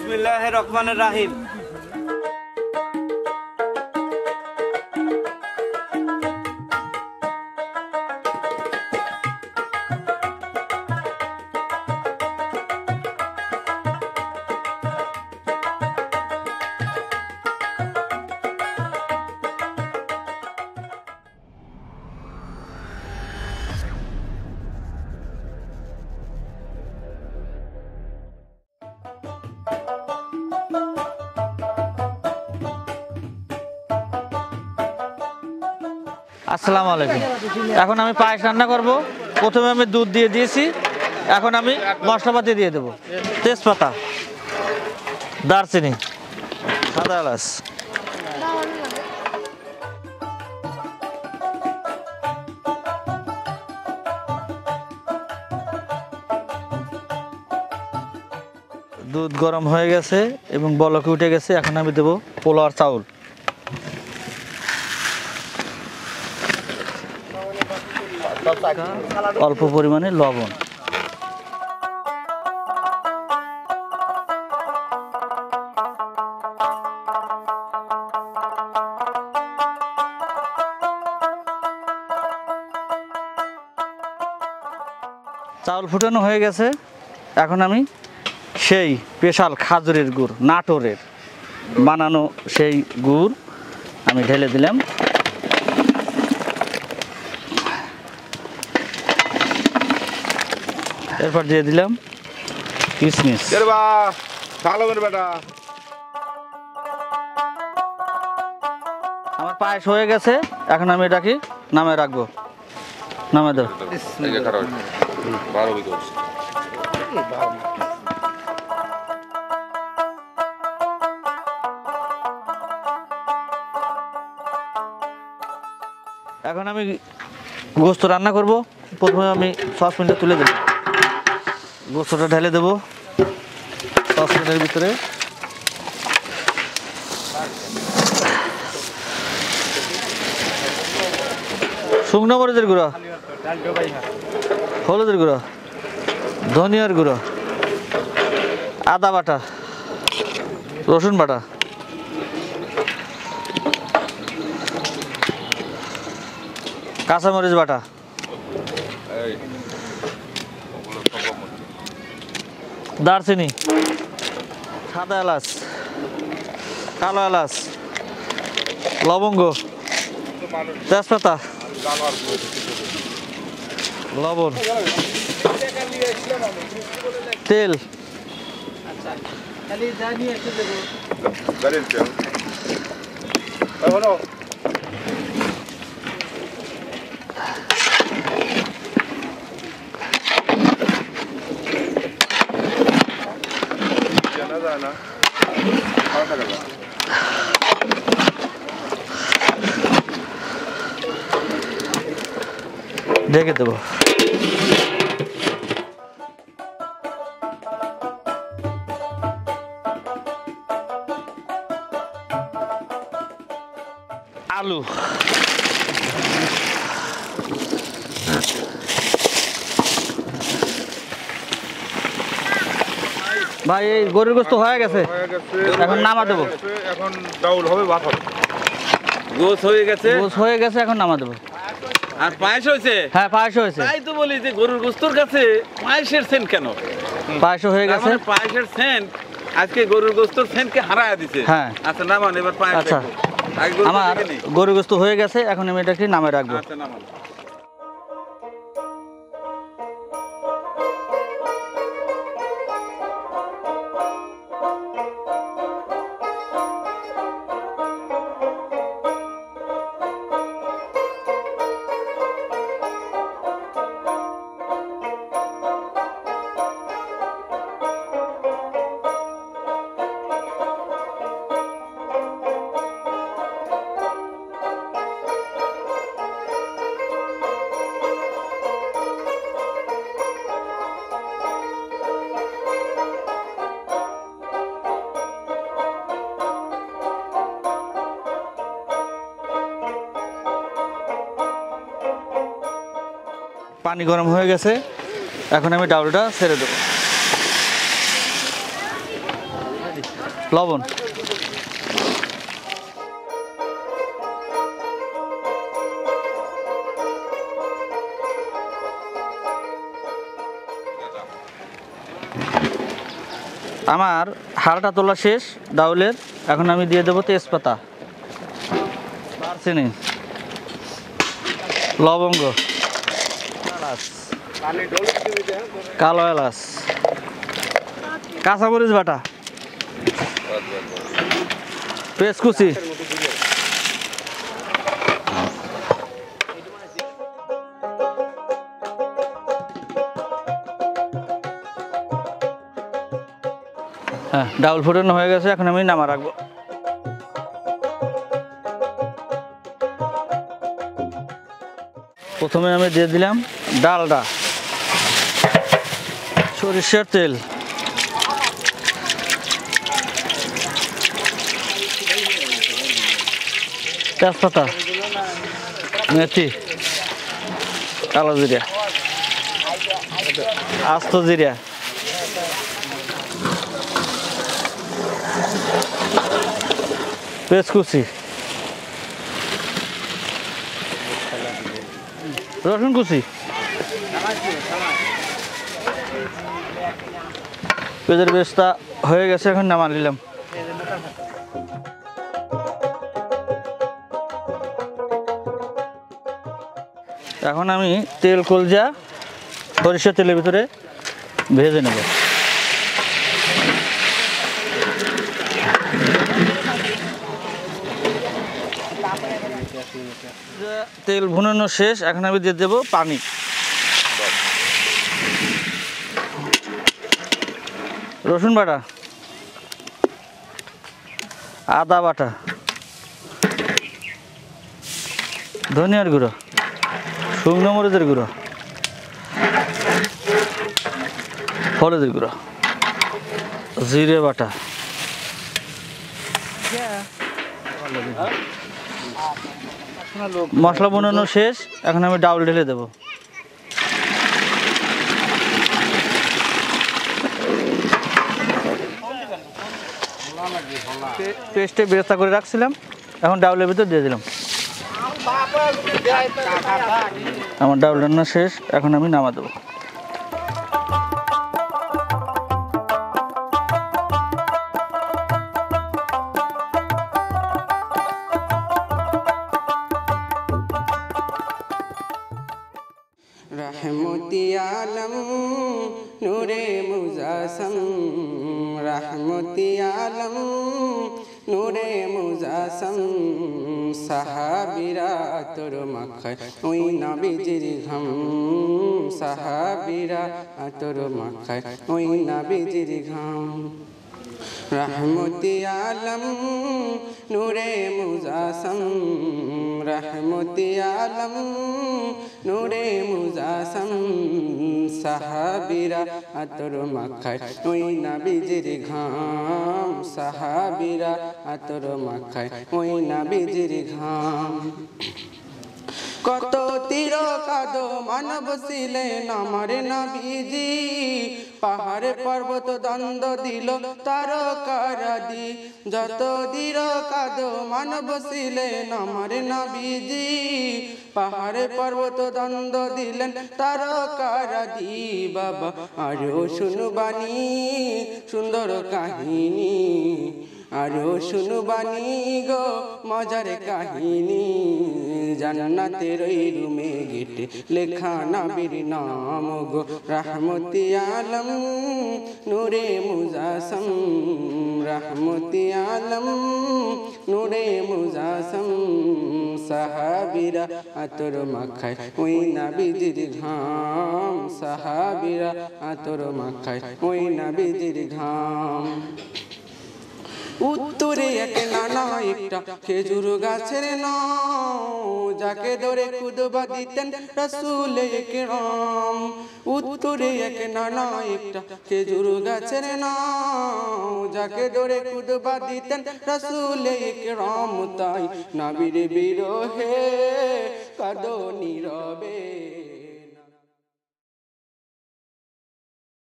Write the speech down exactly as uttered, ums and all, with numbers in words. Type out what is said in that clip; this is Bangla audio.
বিসমিল্লাহির রহমানির রহিম। আসসালামু আলাইকুম। এখন আমি পায়েস রান্না করব। প্রথমে আমি দুধ দিয়ে দিয়েছি, এখন আমি মশলাপাতি দিয়ে দেবো। তেজপাতা, দারচিনি, সাদা এলাচ, দুধ গরম হয়ে গেছে এবং বলকে উঠে গেছে। এখন আমি দেবো পোলাওর চাউল, অল্প পরিমাণে লবণ, চাউল ফুটানো হয়ে গেছে। এখন আমি সেই স্পেশাল খাজুরের গুড়, নাটোরের বানানো সেই গুড় আমি ঢেলে দিলাম। এরপর দিয়ে দিলাম কিশমিশ। আমার পায়েস হয়ে গেছে, এখন আমি এটাকে নামে রাখবো। নামে দেব। এখন আমি গোস্ত রান্না করব। প্রথমে আমি সসপ্যানটা তুলে দেব, গোস্তটা ঢেলে দেবো সসপ্যানের ভিতরে। শুকনো মরিচের গুঁড়ো, হলুদের গুঁড়ো, ধনিয়ার গুঁড়ো, আদা বাটা, রসুন বাটা, কাঁচামরিচ বাটা, দারচিনি, সাদা এলাচ, কালো এলাচ, লবঙ্গ, তেজপাতা, লবণ, তেল, ঢেকে দেবো। আলু, ভাই এই গরুর গোস্ত হয়ে গেছে, এখন নামা দেবো। এখন ডাউল হবে, ভাত হবে। গোস হয়ে গেছে, গোস হয়ে গেছে, এখন নামা দেবো। আর পায়েস হয়েছে। হ্যাঁ পায়েস হয়েছে। তাই তো বলি যে গরুর গোস্তর কাছে পায়েসের সেন্ট কেন? পায়েস হয়ে গেছে, পায়েসের সেন্ট আজকে গরুর গোস্তর সেন্টকে হারায় দিছে। হ্যাঁ আচ্ছা নামান এবার পায়েস। আচ্ছা আমার গরুর গোস্ত হয়ে গেছে, এখন আমি এটাকে নামে রাখবো। আচ্ছা নামান। পানি গরম হয়ে গেছে, এখন আমি ডাউলটা ছেড়ে দেবো। লবণ, আমার হাড়টা তোলা শেষ ডাউলের। এখন আমি দিয়ে দেবো তেজপাতা, দারচিনি, লবঙ্গ, এলাচ, কালো এলাচ, কাঁচামরিচ বাটা, পেঁয়াজ কুচি, হ্যাঁ ডাউল ফোটানো হয়ে গেছে। এখন আমি নামা রাখবো। প্রথমে আমি দিয়ে দিলাম ডালডা, সরিষার তেল, তেজপাতা, মেথি, কালো জিরা, আস্ত জিরা, পেঁয়াজ কুচি, রসুন কুচি, পেঁয়াজের পেস্টটা হয়ে গেছে। এখন নামা নিলাম। এখন আমি তেল কলজা সরিষার তেলের ভিতরে ভেজে নেব। তেল ভুনানো শেষ। এখন আমি দিয়ে দেবো পানি, রসুন বাটা, আদা বাটা, ধনিয়ার গুঁড়ো, শুকনো মরিচের গুঁড়ো, হলুদের গুঁড়ো, জিরে বাটা, মশলা বানানো শেষ। এখন আমি ডাউল ঢেলে দেবো। পেস্টে বেরেস্তা করে রাখছিলাম, এখন ডাউলের ভিতর দিয়ে দিলাম। আমার ডাউল রান্না শেষ। এখন আমি নামা দেবো। रहमती आलम नूरे मुजासम, रहमती आलम नूरे मुजासम, সাহাবীরা তোর মাখায় ওই নবীজির ঘাম, সাহাবীরা তোর মাখায় ওই নবীজির ঘাম। रहमती आलम नूरे मुजासम, रहमती आलम नूरे मुजासम, সাহাবীরা তোর মাখায় ওই নবীজির ঘাম, সাহাবীরা তোর মাখায় ওই নবীজির ঘাম। কত তীর কাদো মানব ছিলেন আমার নবীজি, পাহাড়ে পর্বত দ্বন্দ্ব দিল তারকারাদি, যত দীর কাদো মানব ছিলেন আমার নবীজি, পাহাড়ে পর্বত দ্বন্দ্ব দিলেন তারকারাদি। বাবা আরো শুনবানি সুন্দর কাহিনী, আরো শুনবানি গো মজার কাহিনী, জান্নাতের ওই রুমে গেটে লেখা নবীর নাম গো। रहमती आलम नूरे मुजासम, रहमती आलम नूरे मुजासम, সাহাবীরা তোর মাখায় ওই নবীজির ঘাম, সাহাবীরা তোর মাখায় ওই নবীজির ঘাম। উত্তরে এক নানা একটা খেজুর গাছের নাম, যাকে ধরে খুদবা দিতেন রাসূল একরাম। উত্তরে এক নানা একটা খেজুর গাছের নাম, যাকে ধরে খুদবা দিতেন রাসূল একরাম। তাই নবীর বিরহে কাঁদো নীরবে।